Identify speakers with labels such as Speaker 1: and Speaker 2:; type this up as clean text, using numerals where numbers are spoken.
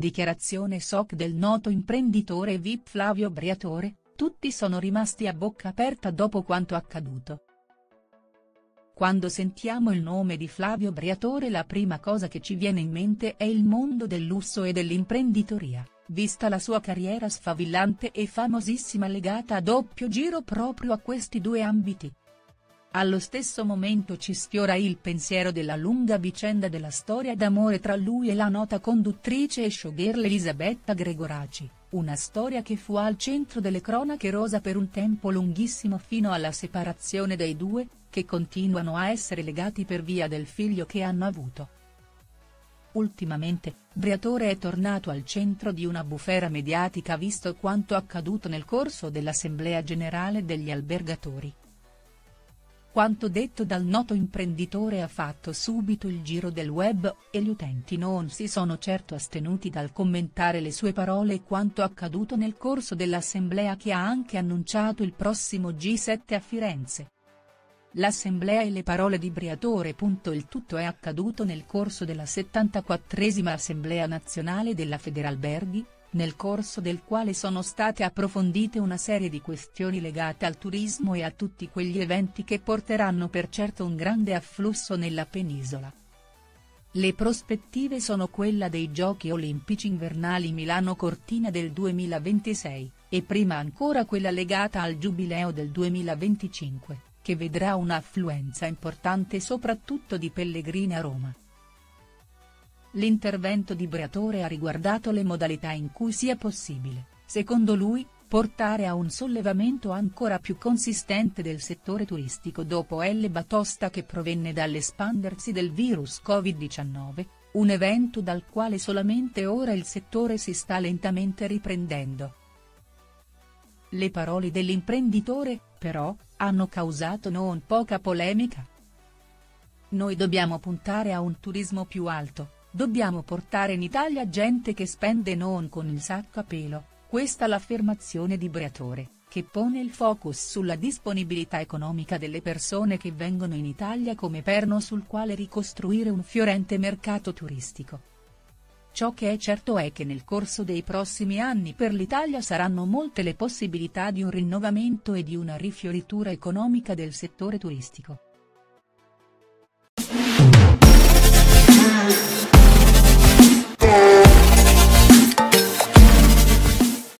Speaker 1: Dichiarazione shock del noto imprenditore VIP Flavio Briatore, tutti sono rimasti a bocca aperta dopo quanto accaduto. Quando sentiamo il nome di Flavio Briatore la prima cosa che ci viene in mente è il mondo del lusso e dell'imprenditoria, vista la sua carriera sfavillante e famosissima legata a doppio giro proprio a questi due ambiti. Allo stesso momento ci sfiora il pensiero della lunga vicenda della storia d'amore tra lui e la nota conduttrice e showgirl Elisabetta Gregoraci, una storia che fu al centro delle cronache rosa per un tempo lunghissimo fino alla separazione dei due, che continuano a essere legati per via del figlio che hanno avuto. Ultimamente, Briatore è tornato al centro di una bufera mediatica visto quanto accaduto nel corso dell'Assemblea Generale degli Albergatori. Quanto detto dal noto imprenditore ha fatto subito il giro del web, e gli utenti non si sono certo astenuti dal commentare le sue parole e quanto accaduto nel corso dell'assemblea che ha anche annunciato il prossimo G7 a Firenze. L'assemblea e le parole di Briatore. Il tutto è accaduto nel corso della 74esima Assemblea Nazionale della Federalberghi, nel corso del quale sono state approfondite una serie di questioni legate al turismo e a tutti quegli eventi che porteranno per certo un grande afflusso nella penisola. Le prospettive sono quella dei Giochi Olimpici Invernali Milano-Cortina del 2026, e prima ancora quella legata al Giubileo del 2025, che vedrà un'affluenza importante soprattutto di pellegrini a Roma. L'intervento di Briatore ha riguardato le modalità in cui sia possibile, secondo lui, portare a un sollevamento ancora più consistente del settore turistico dopo il batosta che provenne dall'espandersi del virus Covid-19, un evento dal quale solamente ora il settore si sta lentamente riprendendo. Le parole dell'imprenditore, però, hanno causato non poca polemica. Noi dobbiamo puntare a un turismo più alto. Dobbiamo portare in Italia gente che spende non con il sacco a pelo, questa l'affermazione di Briatore, che pone il focus sulla disponibilità economica delle persone che vengono in Italia come perno sul quale ricostruire un fiorente mercato turistico. Ciò che è certo è che nel corso dei prossimi anni per l'Italia saranno molte le possibilità di un rinnovamento e di una rifioritura economica del settore turistico.